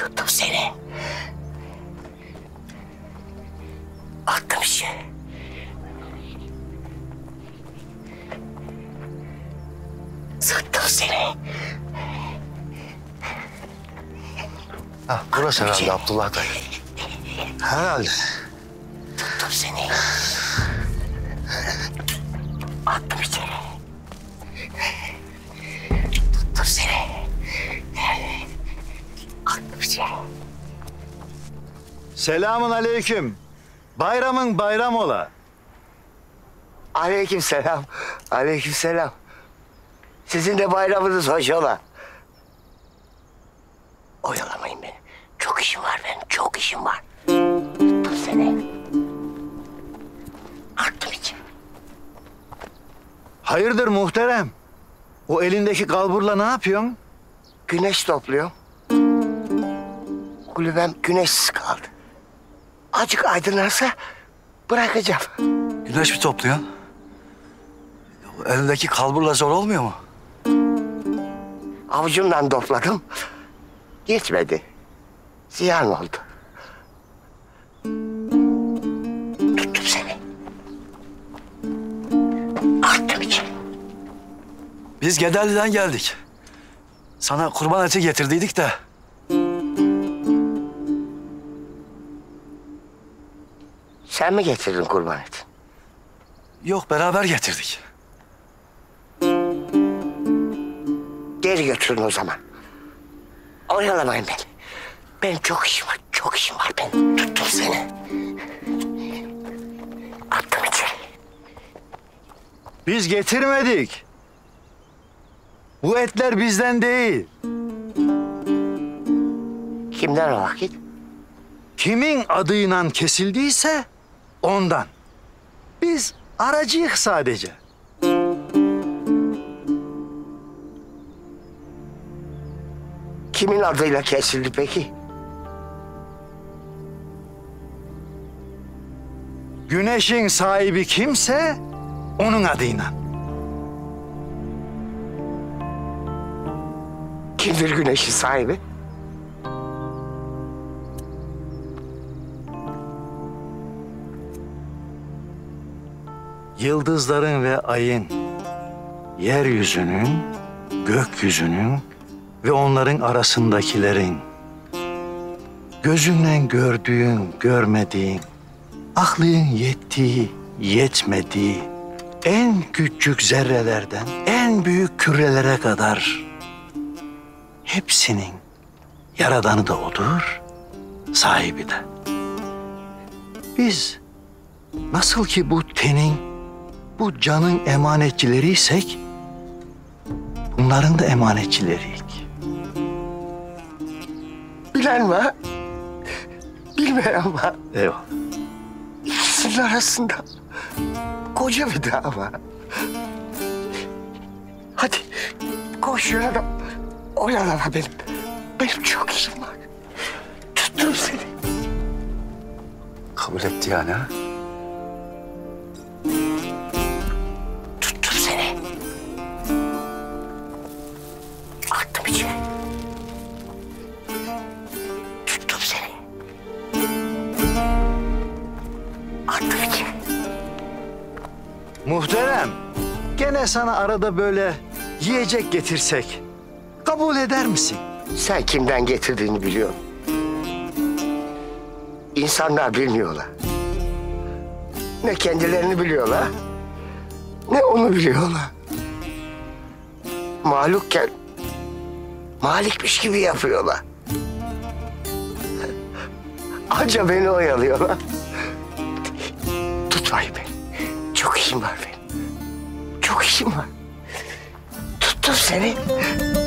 Tuttum seni. Attım işi. Sıktım seni. Ha, burası herhalde Abdullah dayı. Herhalde. Tuttum seni. Attım içeri. Tuttum seni. Attım içeri. Selamun aleyküm. Bayramın bayram ola. Aleykümselam. Aleykümselam. Sizin de bayramınız hoş ola. Oyalamayın beni. Çok işim var benim. Çok işim var. Tuttum seni. Attım içeri. Hayırdır muhterem? O elindeki kalburla ne yapıyorsun? Güneş topluyorum. Kulübem güneşsiz kaldı. Azıcık aydınlarsa bırakacağım. Güneş mi topluyorsun? Elindeki kalburla zor olmuyor mu? Avucumdan topladım. Yetmedi. Ziyan oldu. Tuttum seni. Attım içeri. Biz Gederli'den geldik. Sana kurban eti getirdiydik de. Sen mi getirdin kurban eti? Yok, beraber getirdik. Geri götürün o zaman. Oyalamayın beni. Benim çok işim var. Çok işim var benim. Tuttum seni. Attım içeri. Biz getirmedik. Bu etler bizden değil. Kimden o vakit? Kimin adıyla kesildiyse ondan. Biz aracıyık sadece. Kimin adıyla kesildi peki? Güneşin sahibi kimse onun adıyla. Kimdir güneşin sahibi? Yıldızların ve ayın, yeryüzünün, gökyüzünün ve onların arasındakilerin, gözünle gördüğün, görmediğin, aklın yettiği, yetmediği, en küçük zerrelerden en büyük kürelere kadar hepsinin yaradanı da odur, sahibi de. Biz nasıl ki bu tenin, bu canın emanetçileriysek, bunların da emanetçileriyik. Bilen var. Bilmeyen var. Eyvallah. İkisinin arasında koca bir dağ var. Hadi koş yana. Oyalama benim. Benim çok işim var. Tuttum seni. Kabul etti yani ha? Tuttum seni. Attım içeri. Tuttum seni. Attım içeri. Muhterem, gene sana arada böyle yiyecek getirsek kabul eder misin? Sen kimden getirdiğini biliyorsun. İnsanlar bilmiyorlar. Ne kendilerini biliyorlar, ne onu biliyorlar. Mahlukken malikmiş gibi yapıyorlar. Anca beni oyalıyorlar. Tutmayın beni. Çok işim var benim. Çok işim var. Tuttum seni.